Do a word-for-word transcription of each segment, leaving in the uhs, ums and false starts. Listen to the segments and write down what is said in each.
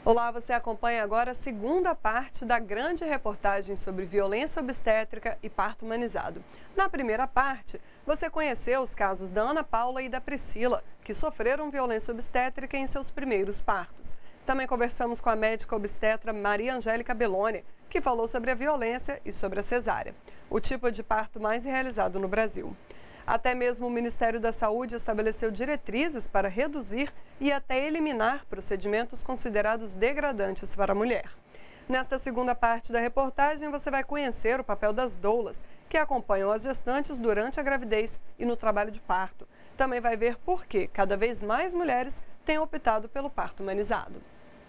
Olá, você acompanha agora a segunda parte da grande reportagem sobre violência obstétrica e parto humanizado. Na primeira parte, você conheceu os casos da Ana Paula e da Priscila, que sofreram violência obstétrica em seus primeiros partos. Também conversamos com a médica obstetra Maria Angélica Belloni, que falou sobre a violência e sobre a cesárea, o tipo de parto mais realizado no Brasil. Até mesmo o Ministério da Saúde estabeleceu diretrizes para reduzir e até eliminar procedimentos considerados degradantes para a mulher. Nesta segunda parte da reportagem, você vai conhecer o papel das doulas, que acompanham as gestantes durante a gravidez e no trabalho de parto. Também vai ver por que cada vez mais mulheres têm optado pelo parto humanizado.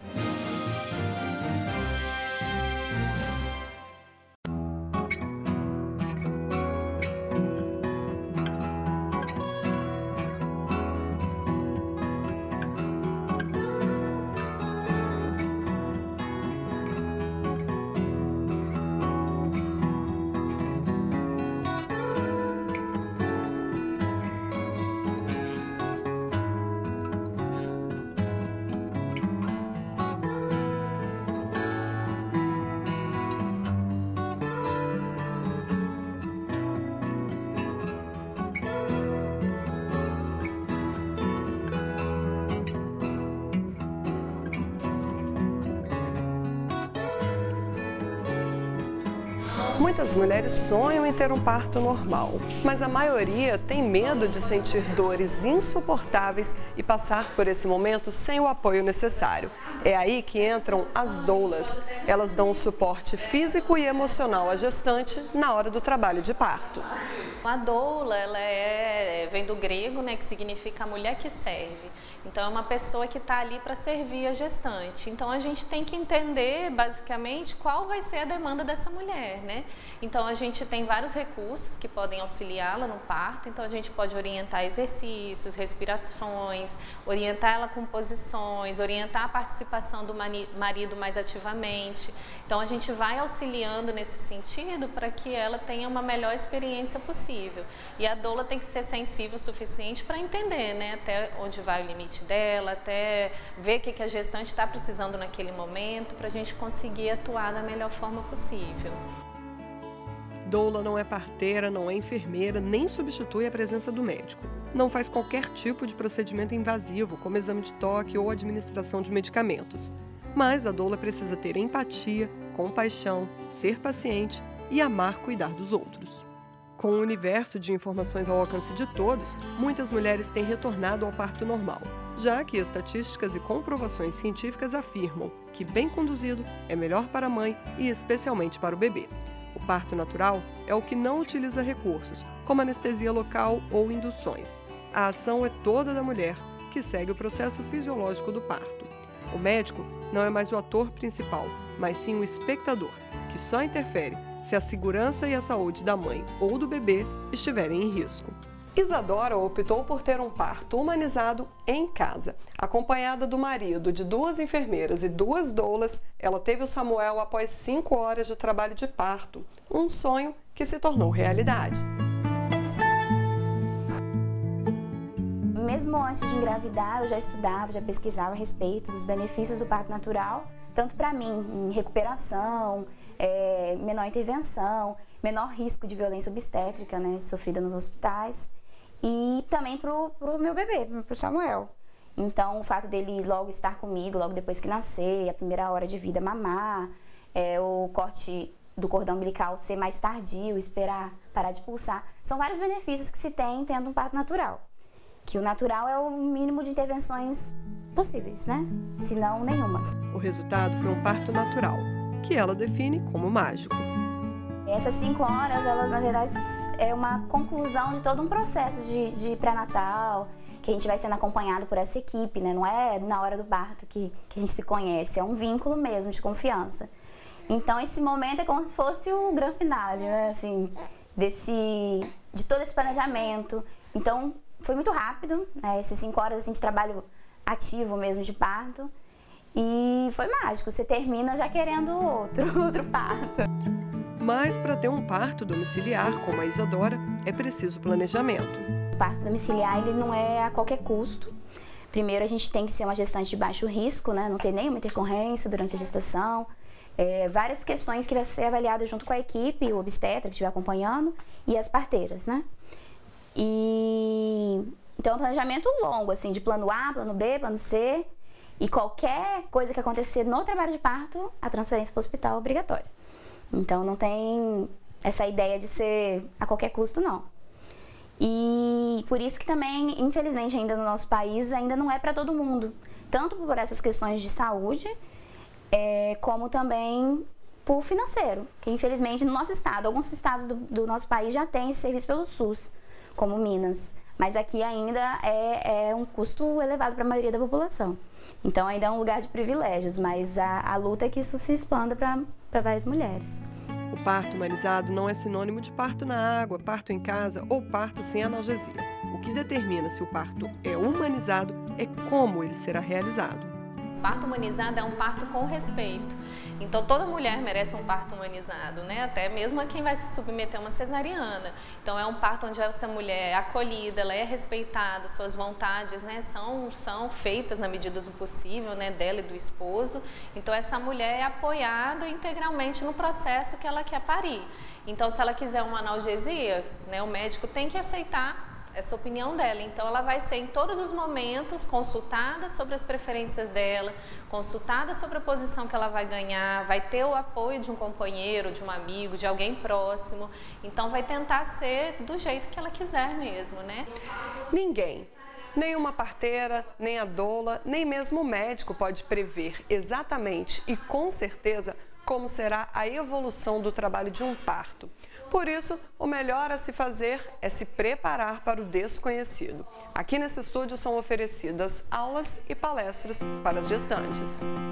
Muitas mulheres sonham em ter um parto normal, mas a maioria tem medo de sentir dores insuportáveis e passar por esse momento sem o apoio necessário. É aí que entram as doulas. Elas dão um suporte físico e emocional à gestante na hora do trabalho de parto. A doula, ela é, vem do grego, né, que significa a mulher que serve. Então, é uma pessoa que está ali para servir a gestante. Então, a gente tem que entender, basicamente, qual vai ser a demanda dessa mulher, né? Então, a gente tem vários recursos que podem auxiliá-la no parto. Então, a gente pode orientar exercícios, respirações, orientar ela com posições, orientar a participação do marido mais ativamente. Então, a gente vai auxiliando nesse sentido para que ela tenha uma melhor experiência possível. E a doula tem que ser sensível o suficiente para entender, né, até onde vai o limite dela, até ver o que a gestante está precisando naquele momento, para a gente conseguir atuar da melhor forma possível. Doula não é parteira, não é enfermeira, nem substitui a presença do médico. Não faz qualquer tipo de procedimento invasivo, como exame de toque ou administração de medicamentos. Mas a doula precisa ter empatia, compaixão, ser paciente e amar cuidar dos outros. Com o universo de informações ao alcance de todos, muitas mulheres têm retornado ao parto normal, já que estatísticas e comprovações científicas afirmam que, bem conduzido, é melhor para a mãe e especialmente para o bebê. O parto natural é o que não utiliza recursos, como anestesia local ou induções. A ação é toda da mulher, que segue o processo fisiológico do parto. O médico não é mais o ator principal, mas sim o espectador, que só interfere se a segurança e a saúde da mãe ou do bebê estiverem em risco. Isadora optou por ter um parto humanizado em casa. Acompanhada do marido, de duas enfermeiras e duas doulas, ela teve o Samuel após cinco horas de trabalho de parto, um sonho que se tornou realidade. Mesmo antes de engravidar, eu já estudava, já pesquisava a respeito dos benefícios do parto natural, tanto para mim, em recuperação, é, menor intervenção, menor risco de violência obstétrica, né, sofrida nos hospitais, e também para o meu bebê, para o Samuel. Então, o fato dele logo estar comigo, logo depois que nascer, a primeira hora de vida mamar, é, o corte do cordão umbilical ser mais tardio, esperar parar de pulsar, são vários benefícios que se tem tendo um parto natural. Que o natural é o mínimo de intervenções possíveis, né? Se não, nenhuma. O resultado foi um parto natural, que ela define como mágico. Essas cinco horas, elas na verdade é uma conclusão de todo um processo de, de pré-natal, que a gente vai sendo acompanhado por essa equipe, né? Não é na hora do parto que, que a gente se conhece, é um vínculo mesmo de confiança. Então esse momento é como se fosse o grande finale, né? Assim, desse, de todo esse planejamento. Então foi muito rápido, né? Essas cinco horas assim, de trabalho ativo mesmo de parto. E foi mágico, você termina já querendo outro, outro parto. Mas para ter um parto domiciliar, como a Isadora, é preciso planejamento. O parto domiciliar ele não é a qualquer custo, Primeiro, a gente tem que ser uma gestante de baixo risco, né? Não ter nenhuma intercorrência durante a gestação. É, várias questões que vai ser avaliada junto com a equipe, o obstetra que estiver acompanhando e as parteiras, né? E então, é um planejamento longo, assim, de plano A, plano B, plano C, e qualquer coisa que acontecer no trabalho de parto, a transferência para o hospital é obrigatória. Então, não tem essa ideia de ser a qualquer custo, não. E por isso que também, infelizmente, ainda no nosso país, ainda não é para todo mundo. Tanto por essas questões de saúde, é, como também por financeiro. Que, infelizmente, no nosso estado, alguns estados do, do nosso país já têm esse serviço pelo SUS, como Minas. Mas aqui ainda é, é um custo elevado para a maioria da população. Então ainda é um lugar de privilégios, mas a, a luta é que isso se expanda para várias mulheres. O parto humanizado não é sinônimo de parto na água, parto em casa ou parto sem analgesia. O que determina se o parto é humanizado é como ele será realizado. O parto humanizado é um parto com respeito. Então, toda mulher merece um parto humanizado, né? Até mesmo quem vai se submeter a uma cesariana. Então, é um parto onde essa mulher é acolhida, ela é respeitada, suas vontades, né, são, são feitas na medida do possível, né, dela e do esposo. Então, essa mulher é apoiada integralmente no processo que ela quer parir. Então, se ela quiser uma analgesia, né, o médico tem que aceitar essa opinião dela. Então, ela vai ser em todos os momentos consultada sobre as preferências dela, consultada sobre a posição que ela vai ganhar, vai ter o apoio de um companheiro, de um amigo, de alguém próximo. Então, vai tentar ser do jeito que ela quiser mesmo, né? Ninguém, nem uma parteira, nem a doula, nem mesmo o médico pode prever exatamente e com certeza como será a evolução do trabalho de um parto. Por isso, o melhor a se fazer é se preparar para o desconhecido. Aqui nesse estúdio são oferecidas aulas e palestras para as gestantes.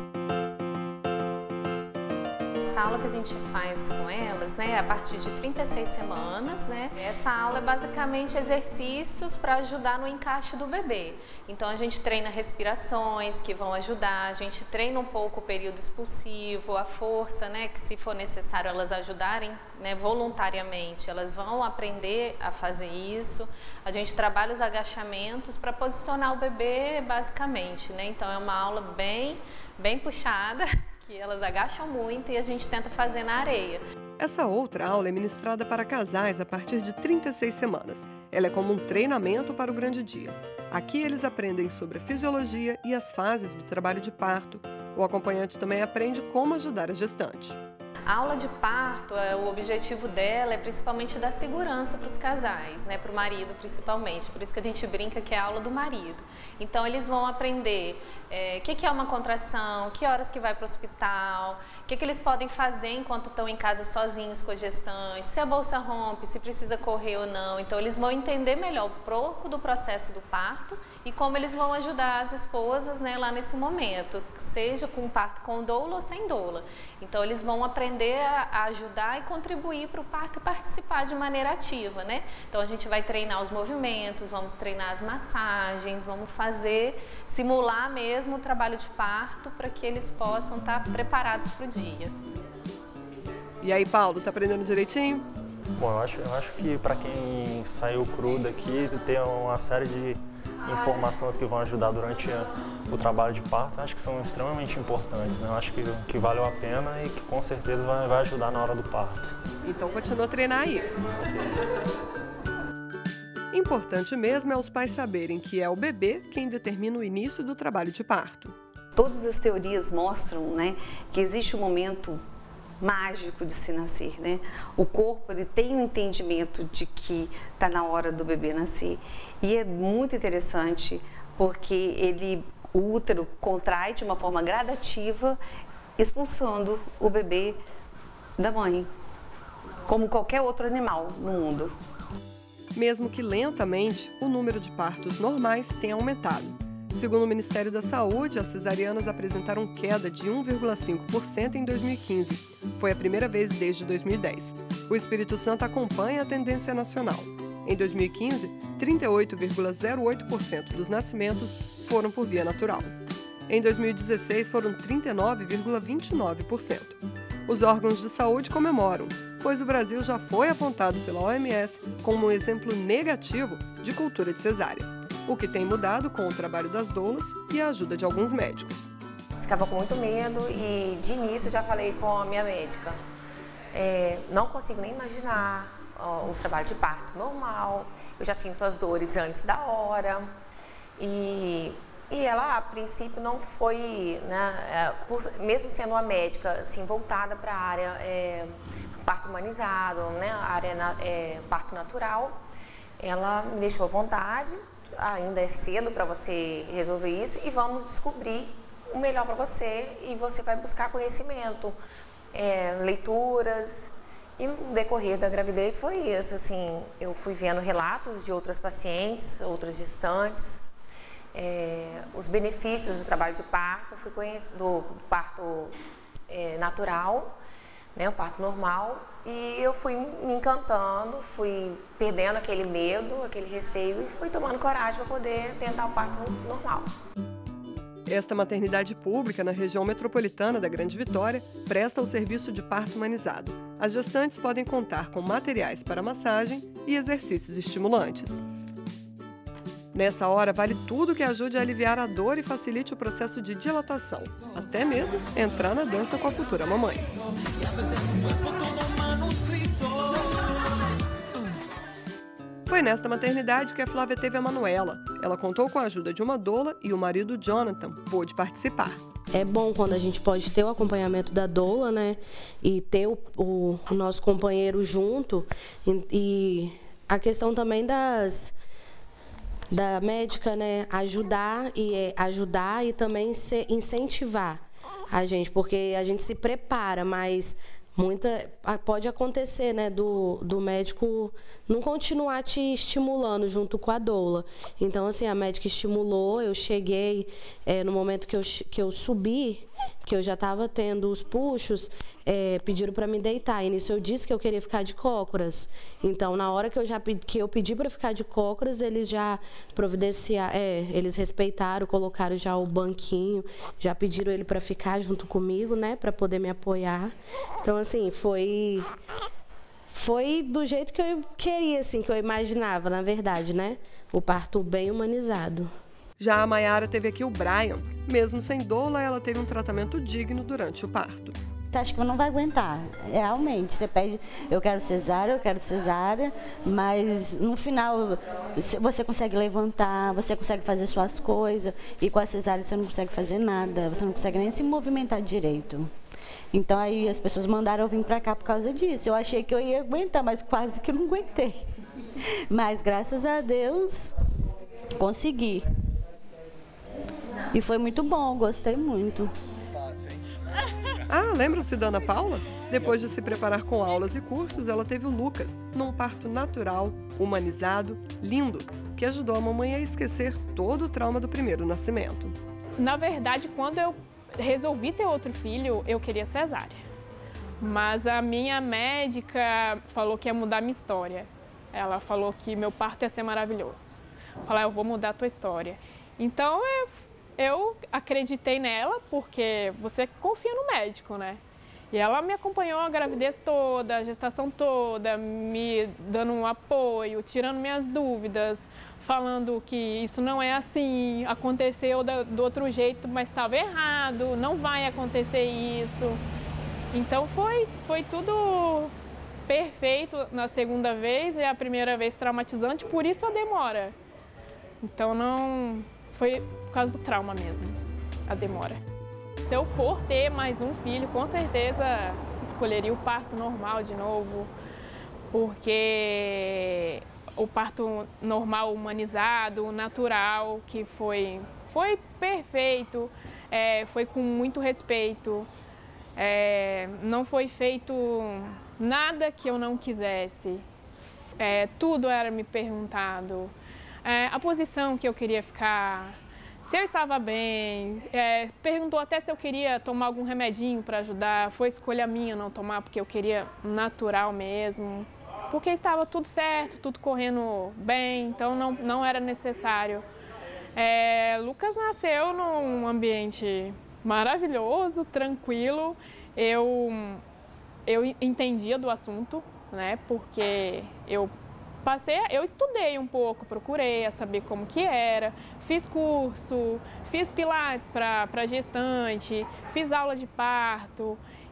Essa aula que a gente faz com elas, né, a partir de trinta e seis semanas, né, essa aula é basicamente exercícios para ajudar no encaixe do bebê. Então a gente treina respirações que vão ajudar, a gente treina um pouco o período expulsivo, a força, né, que se for necessário elas ajudarem, né, voluntariamente, elas vão aprender a fazer isso. A gente trabalha os agachamentos para posicionar o bebê basicamente, né, então é uma aula bem, bem puxada, que elas agacham muito e a gente tenta fazer na areia. Essa outra aula é ministrada para casais a partir de trinta e seis semanas. Ela é como um treinamento para o grande dia. Aqui eles aprendem sobre a fisiologia e as fases do trabalho de parto. O acompanhante também aprende como ajudar a gestante. A aula de parto, o objetivo dela é principalmente dar segurança para os casais, né, para o marido principalmente, por isso que a gente brinca que é a aula do marido. Então eles vão aprender é, o que, que é uma contração, que horas que vai para o hospital, o que, que eles podem fazer enquanto estão em casa sozinhos com a gestante, se a bolsa rompe, se precisa correr ou não. Então eles vão entender melhor um pouco do processo do parto e como eles vão ajudar as esposas, né, lá nesse momento, seja com parto com doula ou sem doula. Então eles vão aprender a ajudar e contribuir para o parto e participar de maneira ativa, né? Então a gente vai treinar os movimentos, vamos treinar as massagens, vamos fazer, simular mesmo o trabalho de parto para que eles possam estar preparados para o dia. E aí, Paulo, tá aprendendo direitinho? Bom, eu acho, eu acho que para quem saiu cru daqui, tem uma série de informações que vão ajudar durante o trabalho de parto, acho que são extremamente importantes, né? Eu acho que, que valeu a pena e que com certeza vai, vai ajudar na hora do parto. Então continua a treinar aí. Importante mesmo é os pais saberem que é o bebê quem determina o início do trabalho de parto. Todas as teorias mostram, né, que existe um momento mágico de se nascer, né? O corpo ele tem um entendimento de que está na hora do bebê nascer e é muito interessante porque ele, o útero contrai de uma forma gradativa, expulsando o bebê da mãe, como qualquer outro animal no mundo. Mesmo que lentamente, o número de partos normais tem aumentado. Segundo o Ministério da Saúde, as cesarianas apresentaram queda de um vírgula cinco por cento em dois mil e quinze. Foi a primeira vez desde dois mil e dez. O Espírito Santo acompanha a tendência nacional. Em dois mil e quinze, trinta e oito vírgula zero oito por cento dos nascimentos foram por via natural. Em dois mil e dezesseis, foram trinta e nove vírgula vinte e nove por cento. Os órgãos de saúde comemoram, pois o Brasil já foi apontado pela O M S como um exemplo negativo de cultura de cesárea. o que tem mudado com o trabalho das doulas e a ajuda de alguns médicos. Ficava com muito medo e de início já falei com a minha médica. É, não consigo nem imaginar ó, o trabalho de parto normal, eu já sinto as dores antes da hora. E, e ela, a princípio, não foi, né, é, por, mesmo sendo uma médica assim, voltada para a área é, parto humanizado, né, a área é, parto natural, ela me deixou à vontade, ainda é cedo para você resolver isso e vamos descobrir o melhor para você e você vai buscar conhecimento, é, leituras. E no decorrer da gravidez foi isso, assim, eu fui vendo relatos de outras pacientes, outras gestantes, é, os benefícios do trabalho de parto, fui conhecendo do parto é, natural, né, o parto normal, e eu fui me encantando, fui perdendo aquele medo, aquele receio e fui tomando coragem para poder tentar o parto normal. Esta maternidade pública na região metropolitana da Grande Vitória presta o serviço de parto humanizado. As gestantes podem contar com materiais para massagem e exercícios estimulantes. Nessa hora, vale tudo que ajude a aliviar a dor e facilite o processo de dilatação, até mesmo entrar na dança com a futura mamãe. Foi nesta maternidade que a Flávia teve a Manuela. Ela contou com a ajuda de uma doula e o marido Jonathan pôde participar. É bom quando a gente pode ter o acompanhamento da doula, né? E ter o, o, o nosso companheiro junto. E, e a questão também das... da médica, né, ajudar e é, ajudar e também se, incentivar a gente, porque a gente se prepara, mas muita pode acontecer, né, do, do médico não continuar te estimulando junto com a doula. Então, assim, a médica estimulou, eu cheguei é, no momento que eu, que eu subi, que eu já estava tendo os puxos, é, pediram para me deitar. E nisso eu disse que eu queria ficar de cócoras. Então, na hora que eu, já, que eu pedi para ficar de cócoras, eles já providenciaram, é, eles respeitaram, colocaram já o banquinho, já pediram ele para ficar junto comigo, né, para poder me apoiar. Então, assim, foi... Foi do jeito que eu queria, assim, que eu imaginava, na verdade, né? O parto bem humanizado. Já a Maiara teve aqui o Brian. Mesmo sem doula, ela teve um tratamento digno durante o parto. Você acha que não vai aguentar, realmente. Você pede, eu quero cesárea, eu quero cesárea, mas no final você consegue levantar, você consegue fazer suas coisas, e com a cesárea você não consegue fazer nada, você não consegue nem se movimentar direito. Então aí as pessoas mandaram eu vir pra cá por causa disso. Eu achei que eu ia aguentar, mas quase que eu não aguentei. Mas graças a Deus, consegui. E foi muito bom, gostei muito. Ah, lembra-se da Ana Paula? Depois de se preparar com aulas e cursos, ela teve o Lucas, num parto natural, humanizado, lindo, que ajudou a mamãe a esquecer todo o trauma do primeiro nascimento. Na verdade, quando eu resolvi ter outro filho, eu queria cesárea. Mas a minha médica falou que ia mudar minha história. Ela falou que meu parto ia ser maravilhoso. Falou, eu vou mudar a tua história. Então, eu... Eu acreditei nela, porque você confia no médico, né? E ela me acompanhou a gravidez toda, a gestação toda, me dando um apoio, tirando minhas dúvidas, falando que isso não é assim, aconteceu do outro jeito, mas estava errado, não vai acontecer isso. Então foi, foi tudo perfeito na segunda vez e a primeira vez traumatizante, por isso a demora. Então não... Foi por causa do trauma mesmo, a demora. Se eu for ter mais um filho, com certeza escolheria o parto normal de novo, porque o parto normal humanizado, natural, que foi, foi perfeito, é, foi com muito respeito, é, não foi feito nada que eu não quisesse, é, tudo era me perguntado. É, a posição que eu queria ficar, se eu estava bem, é, perguntou até se eu queria tomar algum remedinho para ajudar, foi escolha minha não tomar porque eu queria natural mesmo, porque estava tudo certo, tudo correndo bem, então não, não era necessário. É, Lucas nasceu num ambiente maravilhoso, tranquilo, eu, eu entendia do assunto, né, porque eu passei, eu estudei um pouco, procurei a saber como que era, fiz curso, fiz pilates para gestante, fiz aula de parto.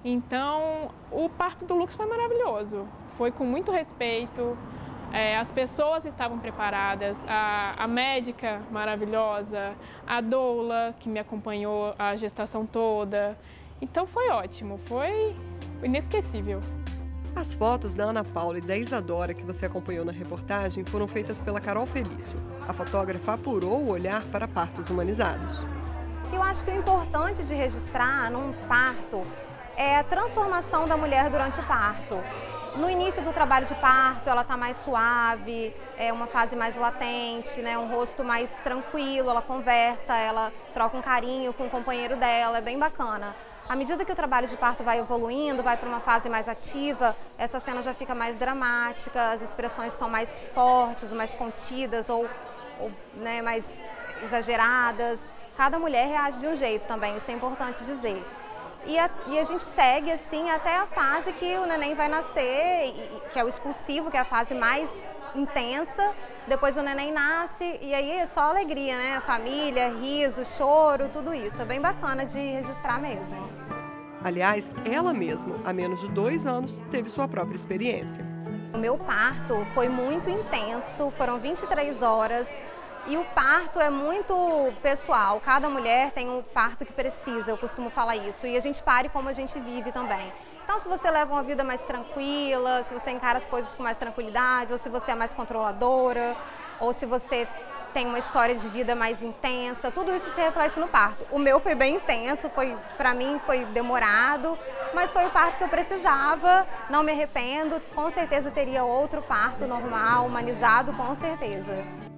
Então, o parto do Lucas foi maravilhoso, foi com muito respeito, é, as pessoas estavam preparadas, a, a médica maravilhosa, a doula que me acompanhou a gestação toda. Então foi ótimo, foi inesquecível. As fotos da Ana Paula e da Isadora que você acompanhou na reportagem foram feitas pela Carol Felício. A fotógrafa apurou o olhar para partos humanizados. Eu acho que o importante de registrar num parto é a transformação da mulher durante o parto. No início do trabalho de parto, ela está mais suave, é uma fase mais latente, né? Um rosto mais tranquilo, ela conversa, ela troca um carinho com o companheiro dela, é bem bacana. À medida que o trabalho de parto vai evoluindo, vai para uma fase mais ativa, essa cena já fica mais dramática, as expressões estão mais fortes, mais contidas ou, ou né, mais exageradas. Cada mulher reage de um jeito também, isso é importante dizer. E a, e a gente segue assim até a fase que o neném vai nascer, e, que é o expulsivo, que é a fase mais intensa. Depois o neném nasce e aí é só alegria, né? Família, riso, choro, tudo isso. É bem bacana de registrar mesmo. Aliás, ela mesma, há menos de dois anos, teve sua própria experiência. O meu parto foi muito intenso, foram vinte e três horas. E o parto é muito pessoal, cada mulher tem um parto que precisa, eu costumo falar isso. E a gente pare como a gente vive também. Então, se você leva uma vida mais tranquila, se você encara as coisas com mais tranquilidade, ou se você é mais controladora, ou se você tem uma história de vida mais intensa, tudo isso se reflete no parto. O meu foi bem intenso, foi, pra mim foi demorado, mas foi o parto que eu precisava, não me arrependo, com certeza teria outro parto normal, humanizado, com certeza.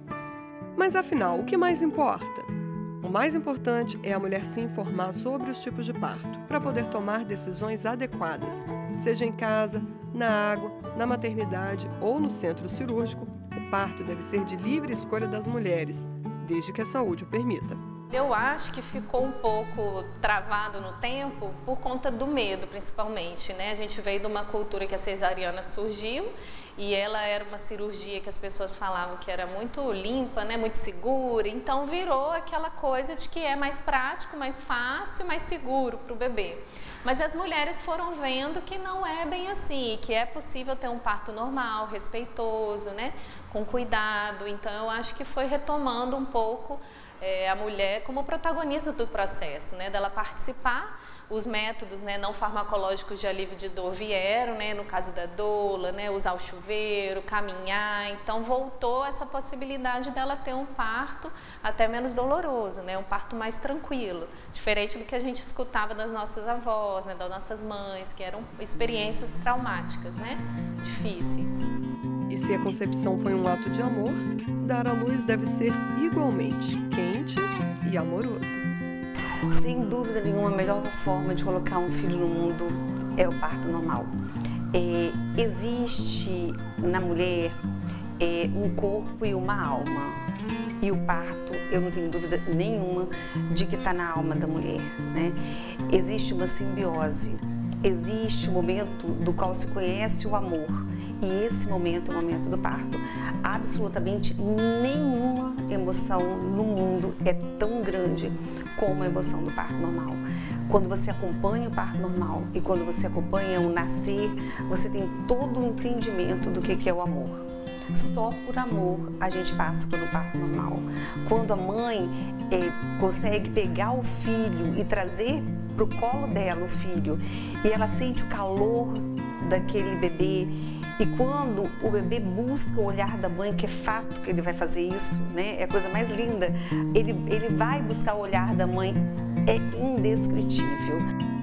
Mas afinal, o que mais importa? O mais importante é a mulher se informar sobre os tipos de parto, para poder tomar decisões adequadas, seja em casa, na água, na maternidade ou no centro cirúrgico. O parto deve ser de livre escolha das mulheres, desde que a saúde o permita. Eu acho que ficou um pouco travado no tempo por conta do medo, principalmente, né? A gente veio de uma cultura que a cesariana surgiu e ela era uma cirurgia que as pessoas falavam que era muito limpa, né? Muito segura, então virou aquela coisa de que é mais prático, mais fácil, mais seguro para o bebê. Mas as mulheres foram vendo que não é bem assim, que é possível ter um parto normal, respeitoso, né? Com cuidado. Então eu acho que foi retomando um pouco é, a mulher como protagonista do processo, né? Dela participar. Os métodos, né, não farmacológicos de alívio de dor vieram, né, no caso da doula, né, usar o chuveiro, caminhar. Então voltou essa possibilidade dela ter um parto até menos doloroso, né, um parto mais tranquilo, diferente do que a gente escutava das nossas avós, né, das nossas mães, que eram experiências traumáticas, né, difíceis. E se a concepção foi um ato de amor, dar à luz deve ser igualmente quente e amoroso. Sem dúvida nenhuma, a melhor forma de colocar um filho no mundo é o parto normal. É, existe na mulher é, um corpo e uma alma. E o parto, eu não tenho dúvida nenhuma de que está na alma da mulher, né? Existe uma simbiose, existe um momento do qual se conhece o amor. E esse momento é o momento do parto. Absolutamente nenhuma emoção no mundo é tão grande como a emoção do parto normal. Quando você acompanha o parto normal e quando você acompanha o nascer, você tem todo o entendimento do que é o amor. Só por amor a gente passa pelo parto normal. Quando a mãe é, consegue pegar o filho e trazer para o colo dela o filho e ela sente o calor daquele bebê, e quando o bebê busca o olhar da mãe, que é fato que ele vai fazer isso, né? É a coisa mais linda, ele, ele vai buscar o olhar da mãe, é indescritível.